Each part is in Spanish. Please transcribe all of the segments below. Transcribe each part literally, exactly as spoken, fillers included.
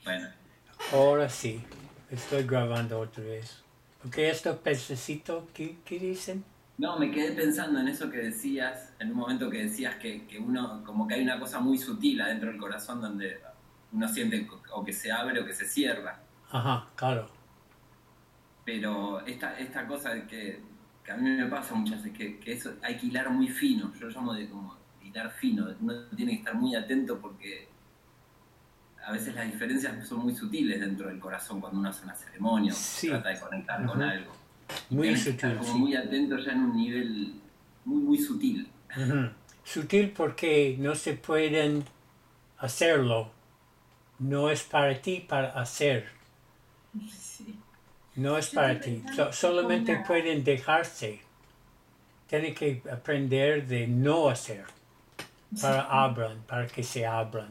Bueno, Ahora sí, estoy grabando otra vez. Porque estos pececitos, ¿qué, qué dicen? no, me quedé pensando en eso que decías, en un momento que decías que, que uno, como que hay una cosa muy sutil adentro del corazón donde uno siente o que se abre o que se cierra. Ajá, claro. Pero esta, esta cosa de que, que a mí me pasa muchas veces, que, que eso hay que hilar muy fino, yo lo llamo de como hilar fino, uno tiene que estar muy atento porque a veces las diferencias son muy sutiles dentro del corazón cuando uno hace una ceremonia o Sí, trata de conectar con ujú, algo. Y muy tenés que estar sutil, como sí. muy atento ya en un nivel muy, muy sutil. Ujú. Sutil porque no se pueden hacerlo. No es para ti para hacer. Sí. No es Yo estoy para ti. pensando So- que con solamente nada. pueden dejarse. Tienen que aprender de no hacer. Para abran, para que se abran.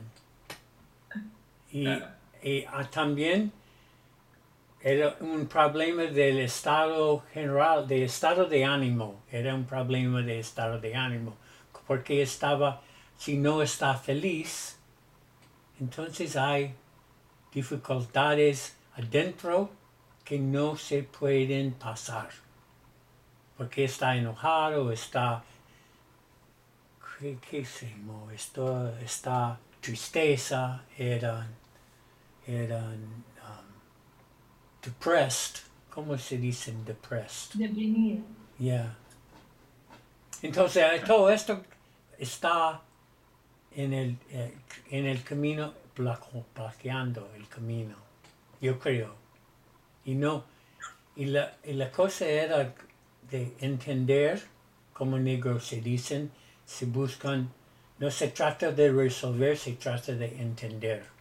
Y, Claro. y ah, también era un problema del estado general, de estado de ánimo. Era un problema de estado de ánimo. Porque estaba, si no está feliz, entonces hay dificultades adentro que no se pueden pasar. Porque está enojado, está, ¿qué, qué hicimos? Esto, está tristeza, eran, eran um, depressed. ¿Cómo se dicen depressed? Deprimido. Yeah. Entonces, eh, todo esto está en el, eh, en el camino, placo- plaqueando el camino, yo creo. Y no, y la, y la cosa era de entender, como negros se dicen, se buscan, no se trata de resolver, se trata de entender.